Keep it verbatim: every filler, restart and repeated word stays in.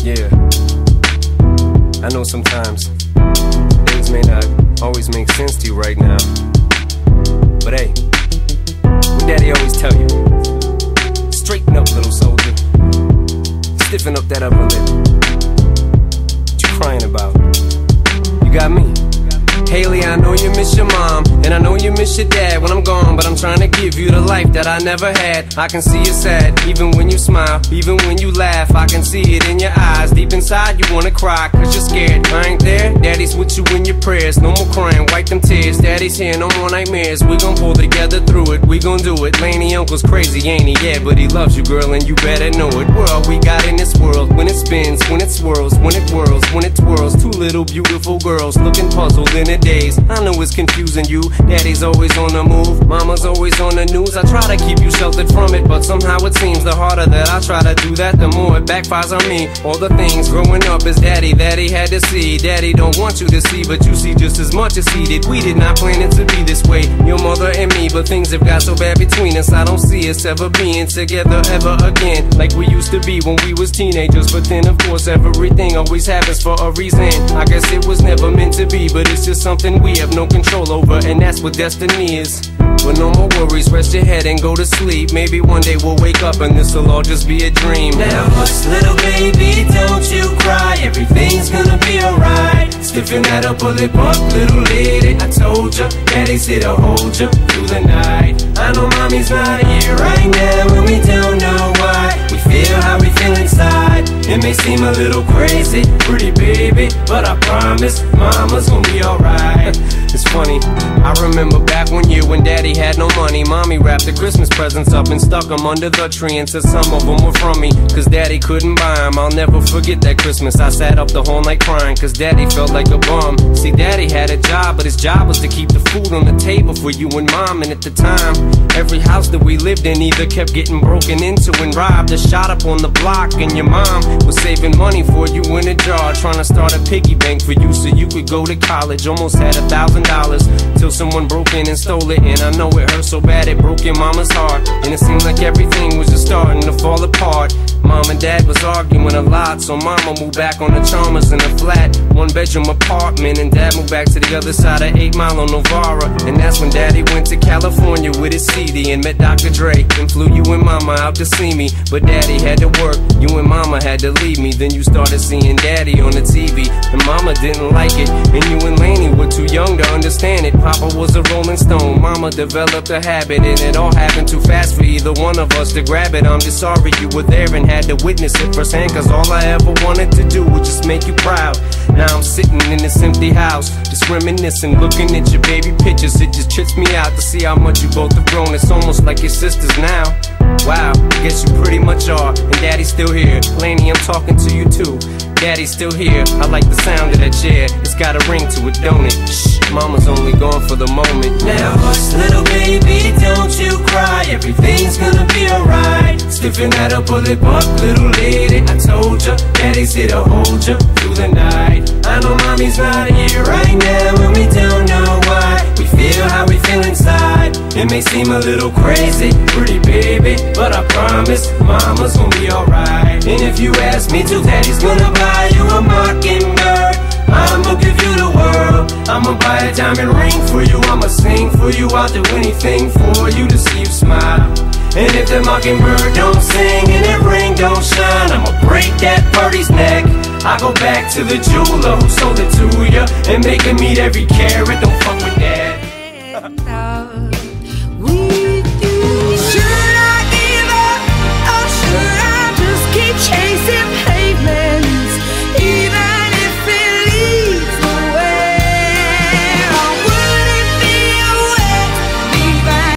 Yeah, I know sometimes things may not always make sense to you right now, but hey, what Daddy always tell you, straighten up, little soldier, stiffen up that upper lip. What you crying about? You got me. Haley, I know you miss your mom, and I know you miss your dad when I'm gone, but I'm trying to give you the life that I never had. I can see you sad, even when you smile, even when you laugh. I can see it in your eyes, deep inside you wanna cry, cause you're scared. I ain't there, Daddy's with you in your prayers. No more crying, wipe them tears. Daddy's here, no more nightmares. We gon' pull together through it, we gon' do it. Laney uncle's crazy, ain't he? Yeah, but he loves you, girl, and you better know it. We're all we got in this world, when it spins, when it swirls, when it whirls, when it twirls. Two little beautiful girls looking puzzled in a daze. I know it's confusing you. Daddy's always on the move, mama's always on the news. I try to keep you sheltered from it, but somehow it seems the harder that I try to do that, the more it backfires on me. All the things growing up as daddy that he had to see, daddy don't want you to see, but you see just as much as he did. We did not plan it to be this way, your mother and me, but things have got so bad between us. I don't see us ever being together ever again, like we used to be when we was teenagers. But then of course everything always happens for a reason. I guess it was never meant to be, but it's just something we have no control over, and that's what destiny is. But no more worries, rest your head and go to sleep. Maybe one day we'll wake up and this'll all just be a dream. Now hush, little baby, don't you cry, everything's gonna be alright. Stiffen that upper lip up, little lady, I told ya, Daddy's here to hold ya through the night. I know mommy's not here right now, and we don't know why. We feel how we feel inside. It may seem a little crazy, pretty baby, but I promise mama's gonna be alright. It's funny, I remember back one year when Daddy had no money. Mommy wrapped the Christmas presents up and stuck them under the tree, and said some of them were from me, cause Daddy couldn't buy them. I'll never forget that Christmas. I sat up the whole night crying, cause Daddy felt like a bum. See, Daddy had a job, but his job was to keep the food on the table for you and Mom. And at the time, every house that we lived in either kept getting broken into and robbed or shot up on the block. And your mom was saving money for you in a jar, trying to start a piggy bank for you so you could go to college. Almost had a thousand dollars till someone broke in and stole it. And I know it hurt so bad it broke your mama's heart, and it seemed like everything was just starting to fall apart. Mom and Dad was arguing a lot, so Mama moved back on the Chalmers in a flat one bedroom apartment, and Dad moved back to the other side of eight Mile on Novara. And that's when Daddy went to California with his C D and met Doctor Dre, and flew you and Mama out to see me. But Daddy had to work, you and Mama had to leave me. Then you started seeing Daddy on the T V, and Mama didn't like it, and you and Laney were too young to understand it. Papa was a rolling stone, Mama developed a habit, and it all happened too fast for either one of us to grab it. I'm just sorry you were there and had to witness it firsthand, cause all I ever wanted to do was just make you proud. Now I'm sitting in this empty house, just reminiscing, looking at your baby pictures. It just trips me out to see how much you both have grown. It's almost like your sisters now. Wow, I guess you pretty much are, and Daddy's still here. Laney, I'm talking to you too. Daddy's still here, I like the sound of that chair. It's got a ring to it, don't it? Shh, Mama's only gone for the moment. Now hush, little baby, don't you cry, everything's gonna be alright. Stiffen that upper lip up, little lady, I told ya, Daddy's here to hold ya through the night. I know mommy's not here right now, and we don't know why. We feel how we feel inside. It may seem a little crazy, pretty baby, but I promise mama's gonna be alright. And if you ask me to, Daddy's gonna buy you a mockingbird. I'ma give you the world, I'ma buy a diamond ring for you, I'ma sing for you, I'll do anything for you to see you smile. And if the mockingbird don't sing and that ring don't shine, I'ma break that birdie's neck. I go back to the jeweler who sold it to ya, and make him eat every carat, don't fuck with that.